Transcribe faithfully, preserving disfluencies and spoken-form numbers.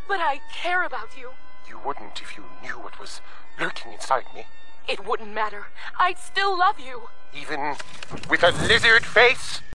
But I care about you. You wouldn't if you knew what was lurking inside me. It wouldn't matter. I'd still love you. Even with a lizard face?